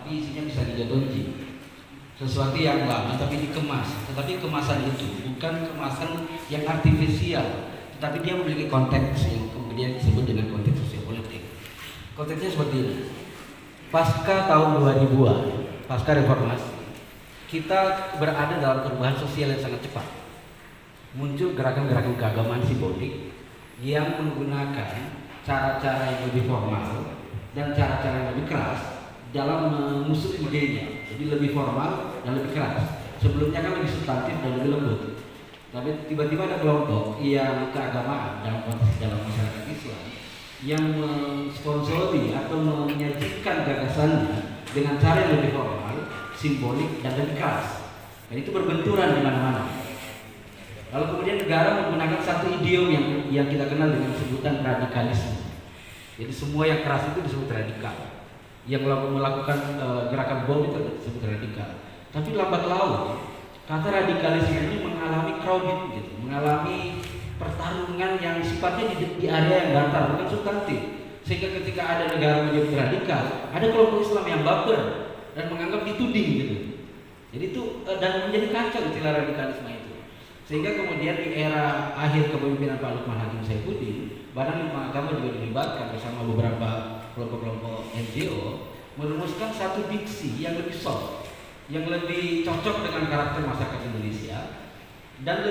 tapi isinya bisa dijodohi. Sesuatu yang lama tapi dikemas, tetapi kemasan itu bukan kemasan yang artifisial, tetapi dia memiliki konteks yang kemudian disebut dengan konteks sosiopolitik. Konteksnya seperti ini. Pasca tahun 2000-an, pasca reformasi, kita berada dalam perubahan sosial yang sangat cepat. Muncul gerakan-gerakan keagamaan simbolik yang menggunakan cara-cara yang lebih formal dan cara-cara yang lebih keras dalam mengusut idenya. Jadi lebih formal dan lebih keras. Sebelumnya kan lebih substantif dan lebih lembut. Tapi tiba-tiba ada kelompok yang keagamaan dalam konteks dalam masyarakat Islam yang mensponsori atau menyajikan gagasannya dengan cara yang lebih formal, simbolik dan lebih keras. Dan itu berbenturan di mana-mana. Lalu kemudian negara menggunakan satu idiom yang kita kenal dengan sebutan radikalisme. Jadi semua yang keras itu disebut radikal. Yang melakukan gerakan bom itu disebut radikal. Tapi lambat laun kata radikalisme ini mengalami crowded gitu, mengalami pertarungan yang sifatnya di area yang datar bukan substantif. Sehingga ketika ada negara menjadi radikal, ada kelompok Islam yang baper dan menganggap dituding gitu. Jadi itu dan menjadi kacau istilah radikalisme itu. Sehingga kemudian di era akhir kepemimpinan Pak Lukman Hakim Saifuddin, Badan Lima Agama juga dilibatkan bersama beberapa kelompok-kelompok NGO merumuskan satu diksi yang lebih soft, yang lebih cocok dengan karakter masyarakat Indonesia dan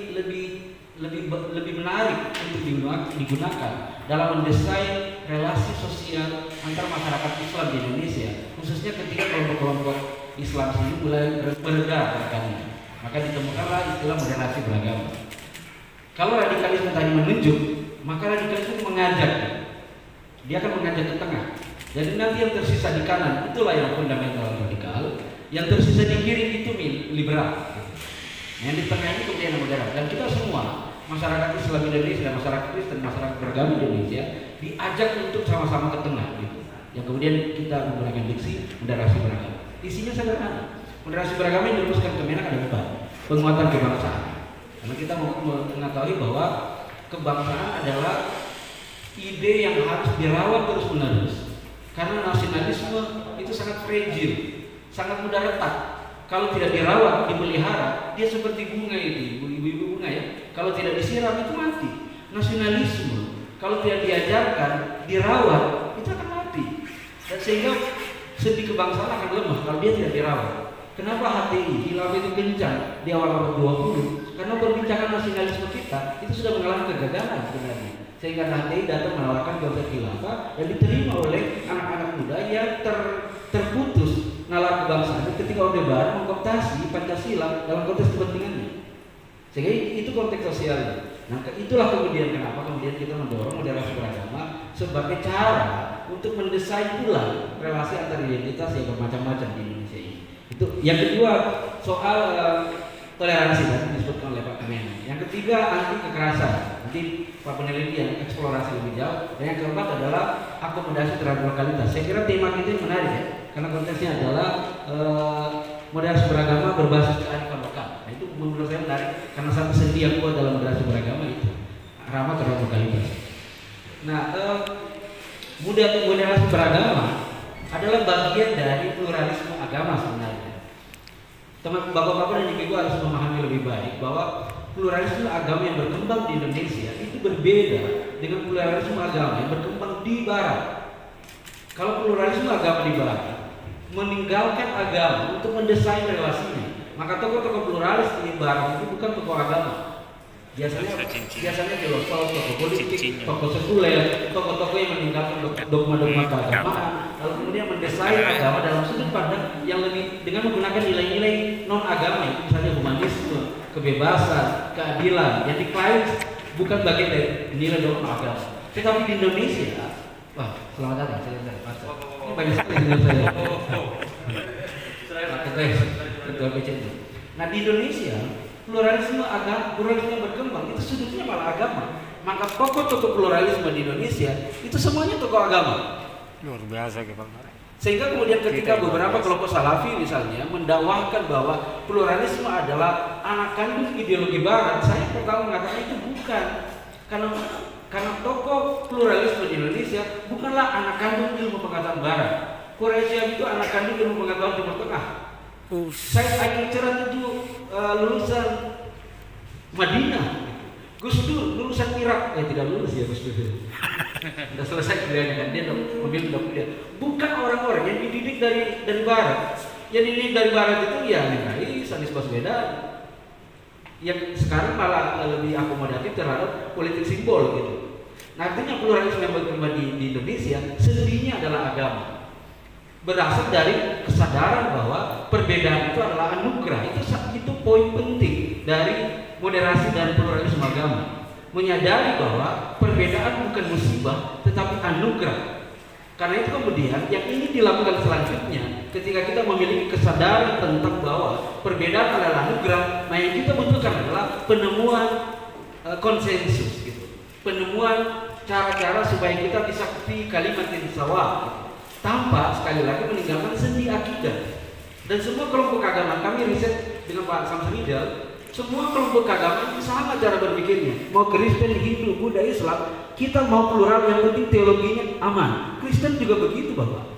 lebih menarik untuk digunakan dalam mendesain relasi sosial antar masyarakat Islam di Indonesia, khususnya ketika kelompok-kelompok Islam ini mulai beredar gerakannya. Maka ditemukanlah istilah moderasi beragama. Kalau radikalisme tadi menunjuk, maka radikalisme mengajak. Dia akan mengajak ke tengah. Jadi nanti yang tersisa di kanan itulah yang fundamental radikal, yang tersisa di kiri itu liberal. Yang di tengah ini kemudian yang moderat. Dan kita semua masyarakat Islam Indonesia, masyarakat Kristen, masyarakat beragama Indonesia diajak untuk sama-sama ke tengah gitu. Yang kemudian kita menggunakan diksi moderasi beragama. Isinya sederhana. Moderasi beragama yang dirumuskan Kemenak ada empat. Penguatan kebangsaan. Karena kita mengetahui bahwa kebangsaan adalah ide yang harus dirawat terus-menerus. Karena nasionalisme itu sangat fragile, sangat mudah retak. Kalau tidak dirawat, dipelihara, dia seperti bunga itu, ibu-ibu bunga ya. Kalau tidak disiram itu mati. Nasionalisme, kalau tidak diajarkan, dirawat, itu akan mati. Dan sehingga sendi kebangsaan akan lemah kalau dia tidak dirawat. Kenapa HTI hilaf itu kencang di awal-awal 20? Karena perbincangan nasionalisme kita itu sudah mengalami kegagalan sebenarnya. Sehingga HTI datang menawarkan konsep khilafah dan diterima oleh anak-anak muda yang terputus nalar kebangsaan ketika Orde Baru mengkooptasi Pancasila dalam konteks kepentingannya. Sehingga itu konteks sosialnya. Nah, itulah kemudian kenapa kemudian kita mendorong moderasi beragama sebagai cara untuk mendesain ulang relasi antar identitas yang bermacam-macam di Indonesia ini. Itu yang kedua soal toleransi tadi disebutkan oleh Pak Kemenak. Yang ketiga anti kekerasan. Nanti Pak peneliti yang eksplorasi lebih jauh. Dan yang keempat adalah akomodasi terhadap lokalitas. Saya kira tema kita ini menarik ya, karena konteksnya adalah moderasi beragama berbasis kearifan lokal. Nah, itu menurut saya menarik karena satu sendi yang kuat dalam moderasi beragama itu ramah terhadap lokalitas. Nah, moderasi beragama adalah bagian dari pluralisme agama sebenarnya. Teman bapak-bapak dan ibu-ibu harus memahami lebih baik bahwa pluralisme agama yang berkembang di Indonesia itu berbeda dengan pluralisme agama yang berkembang di Barat. Kalau pluralisme agama di Barat meninggalkan agama untuk mendesain relasinya, maka tokoh-tokoh pluralis di Barat itu bukan tokoh agama. Biasanya filosof, tokoh politik, tokoh sekuler, tokoh-tokoh yang meninggalkan dogma-dogma keagamaan, lalu kemudian mendesain agama dalam sudut pandang yang lebih dengan menggunakan nilai-nilai non agama, misalnya humanisme, kebebasan, keadilan, yang diklaim bukan bagian dari nilai dogma agama. Tetapi di Indonesia, wah selamat datang, saya ini banyak sekali dengan saya. Ketua PCD. Nah di Indonesia pluralisme agama, pluralisme yang berkembang itu sudutnya malah agama. Maka tokoh-tokoh pluralisme di Indonesia itu semuanya tokoh agama. Luar biasa Bang. Sehingga kemudian ketika beberapa kelompok salafi misalnya mendakwahkan bahwa pluralisme adalah anak kandung ideologi barat, saya pertama mengatakan itu bukan. Karena tokoh pluralisme di Indonesia bukanlah anak kandung ilmu pengetahuan barat. Quraisy itu anak kandung ilmu pengetahuan Timur Tengah. Said Agil Cerat itu lulusan Madinah. Gus Dur lulusan Irak. Tidak lulus ya Gus Dur. Sudah selesai kuliahnya kan, dia memilih kuliah. Bukan orang-orang yang dididik dari Barat. Yang dididik dari Barat itu ya Anies Baswedan. Yang sekarang malah lebih akomodatif terhadap politik simbol gitu. Nah, artinya pluralisme yang berkembang di Indonesia sendirinya adalah agama. Berasal dari kesadaran bahwa perbedaan itu adalah anugerah. Itu poin penting dari moderasi dan pluralisme agama. Menyadari bahwa perbedaan bukan musibah tetapi anugerah. Karena itu kemudian yang ini dilakukan selanjutnya ketika kita memiliki kesadaran tentang bahwa perbedaan adalah anugerah. Nah, yang kita butuhkan adalah penemuan konsensus gitu. Penemuan cara-cara supaya kita bisa fi kalimatin sawa tanpa sekali lagi meninggalkan sendi akidah. Dan semua kelompok agama, kami riset dengan Pak Samsudin, semua kelompok agama itu sama cara berpikirnya. Mau Kristen, Hindu, Buddha, Islam, kita mau plural, yang penting teologinya aman. Kristen juga begitu, Bapak.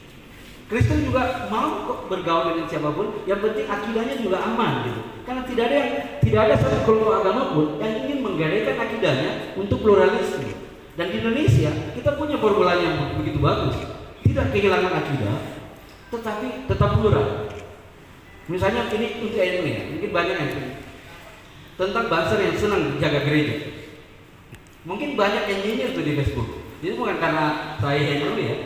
Kristen juga mau kok bergaul dengan siapapun, yang penting akidahnya juga aman gitu. Karena tidak ada satu kelompok agama pun yang ingin menggadaikan akidahnya untuk pluralisme. Dan di Indonesia kita punya formulanya yang begitu bagus. Tidak kehilangan akidah, tetapi tetap plural. Misalnya ini untuk NU ya, mungkin banyak yang tentang bangsa yang senang jaga gereja. Mungkin banyak yang nyinyir tuh di Facebook. Jadi bukan karena saya NU ya,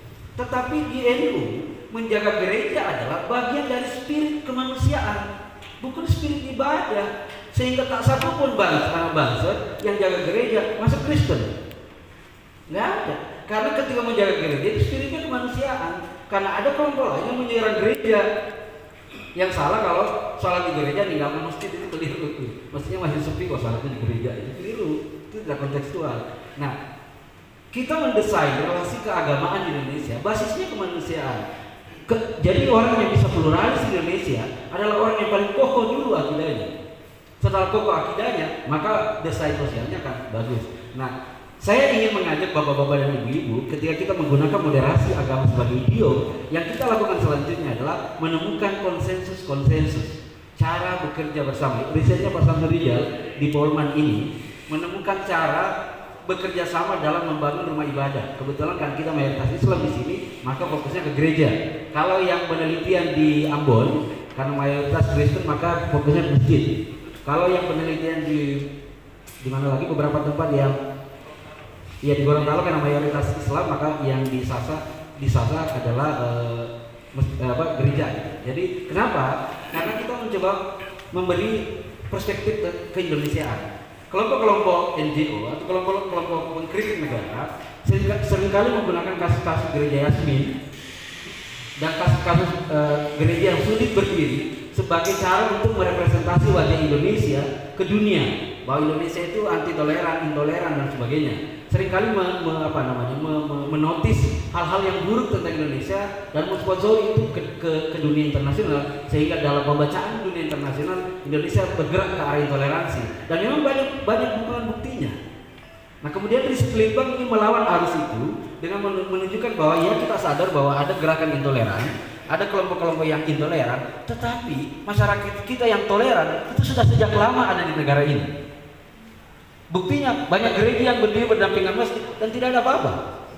tetapi di NU menjaga gereja adalah bagian dari spirit kemanusiaan, bukan spirit ibadah. Sehingga tak satu pun bangsa yang jaga gereja masuk Kristen. Nggak ada. Karena ketika menjaga gereja itu spiritnya kemanusiaan. Karena ada kelompok lain yang menyerang gereja. Yang salah kalau salat di gereja ninggalkan masjid itu keliru. Maksudnya masih sepi kok salatnya di gereja, itu keliru. Itu tidak kontekstual. Nah, kita mendesain relasi keagamaan di Indonesia basisnya kemanusiaan. Jadi orang yang bisa pluralis di Indonesia adalah orang yang paling kokoh dulu akidahnya. Setelah kokoh akidahnya, maka desain sosialnya akan bagus. Nah, saya ingin mengajak bapak-bapak dan ibu-ibu ketika kita menggunakan moderasi agama sebagai idiom, yang kita lakukan selanjutnya adalah menemukan konsensus cara bekerja bersama. Risetnya Pak Samsudin di Polman ini menemukan cara bekerja sama dalam membangun rumah ibadah. Kebetulan kan kita mayoritas Islam di sini, maka fokusnya ke gereja. Kalau yang penelitian di Ambon, karena mayoritas Kristen, maka fokusnya ke masjid. Kalau yang penelitian di mana lagi beberapa tempat yang ya di Gorontalo karena mayoritas Islam, maka yang di Sasa adalah gereja. Jadi kenapa? Karena kita mencoba memberi perspektif keindonesiaan. Kelompok-kelompok NGO atau kelompok-kelompok mengkritik negara seringkali menggunakan kasus-kasus gereja Yasmin dan kasus-kasus gereja yang sulit berdiri sebagai cara untuk merepresentasi wajah Indonesia ke dunia, bahwa Indonesia itu anti toleran, intoleran dan sebagainya. Seringkali menotis hal-hal yang buruk tentang Indonesia dan mensponsori itu ke dunia internasional, sehingga dalam pembacaan dunia internasional Indonesia bergerak ke arah intoleransi, dan memang banyak buktinya. Nah, kemudian riset Litbang ini melawan arus itu dengan menunjukkan bahwa ya kita sadar bahwa ada gerakan intoleran, ada kelompok-kelompok yang intoleran, tetapi masyarakat kita yang toleran itu sudah sejak lama ada di negara ini. Buktinya banyak gereja yang berdiri berdampingan masjid dan tidak ada apa-apa.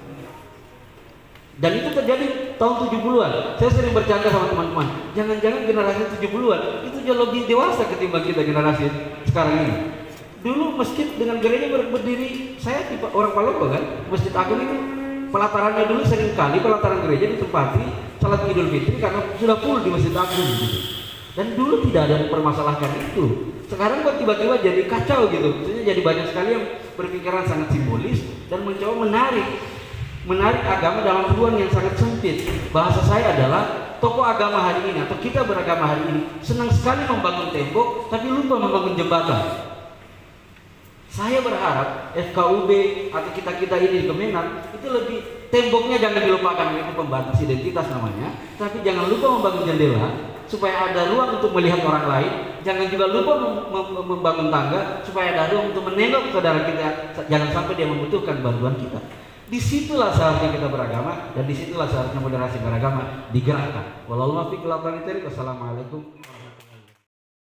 Dan itu terjadi tahun 70-an. Saya sering bercanda sama teman-teman, jangan-jangan generasi 70-an itu jauh lebih dewasa ketimbang kita generasi sekarang ini. Dulu masjid dengan gereja berdiri, saya tipe orang Palopo kan, Masjid Agung itu pelatarannya dulu seringkali pelataran gereja ditempati salat Idul Fitri karena sudah full di Masjid Agung gitu. Dan dulu tidak ada yang mempermasalahkan itu. Sekarang kok tiba-tiba jadi kacau gitu. Maksudnya jadi banyak sekali yang berpikiran sangat simbolis dan mencoba menarik agama dalam ruang yang sangat sempit. Bahasa saya adalah tokoh agama hari ini atau kita beragama hari ini senang sekali membangun tembok tapi lupa membangun jembatan. Saya berharap FKUB atau kita ini di Kemenak itu lebih temboknya jangan dilupakan, itu pembatas identitas namanya, tapi jangan lupa membangun jendela supaya ada ruang untuk melihat orang lain. Jangan juga lupa membangun tangga supaya ada ruang untuk menengok saudara kita, jangan sampai dia membutuhkan bantuan kita. Disitulah seharusnya kita beragama dan disitulah seharusnya moderasi beragama digerakkan. Wassalamualaikum warahmatullahi wabarakatuh.